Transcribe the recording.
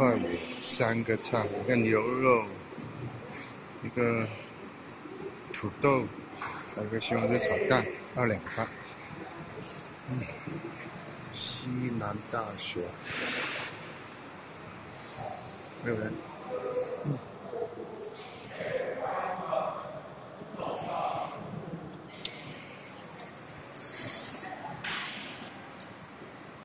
块鱼，3个菜，一个牛肉，一个土豆，还有个西红柿炒蛋，2两饭。西南大学没有人。